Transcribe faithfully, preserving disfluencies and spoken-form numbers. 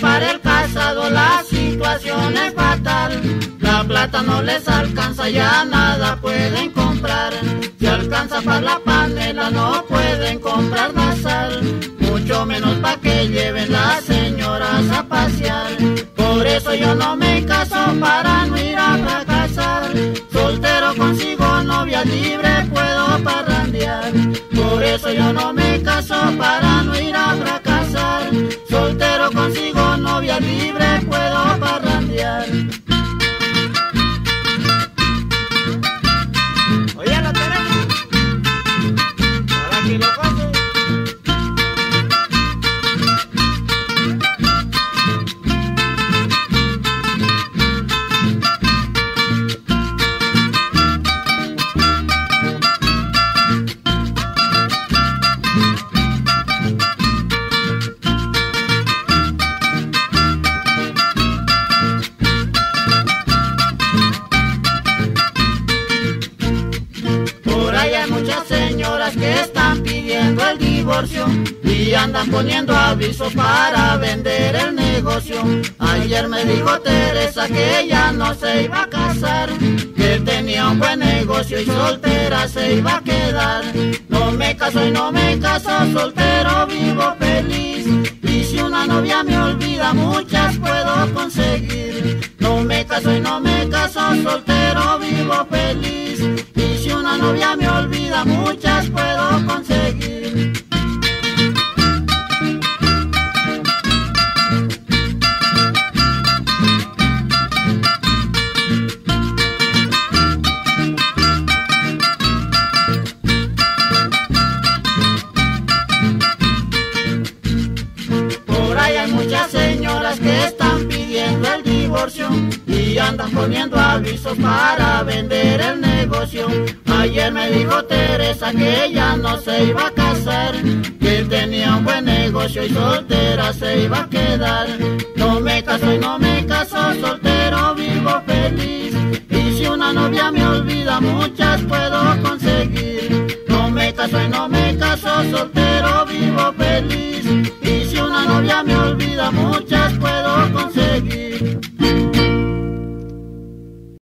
para el casado la situación es fatal. La plata no les alcanza, ya nada pueden comprar. Si alcanza para la panela no pueden comprar la sal, mucho menos pa' que lleven las señoras a pasear. Por eso yo no me caso para no ir a fracasar. Soltero consigo novia libre puedo parrandear. Por eso yo no me caso para no ir a fracasar. Soltero consigo novia libre puedo parrandear. Oye, lo tenemos para que lo goce. Que están pidiendo el divorcio y andan poniendo avisos para vender el negocio. Ayer me dijo Teresa que ella no se iba a casar, que tenía un buen negocio y soltera se iba a quedar. No me caso y no me caso, soltero vivo feliz. Y si una novia me olvida, muchas puedo conseguir. No me caso y no me caso, soltero vivo feliz. Y si una novia me olvida, muchas puedo conseguir. Por ahí hay muchas señoras que están pidiendo el divorcio y andan poniendo avisos para vender el negocio. Ayer me dijo Teresa que ella no se iba a casar, que tenía un buen negocio y soltera se iba a quedar. No me caso y no me caso, soltero vivo feliz. Y si una novia me olvida, muchas puedo conseguir. No me caso y no me caso, soltero vivo feliz. Y si una novia me olvida, muchas puedo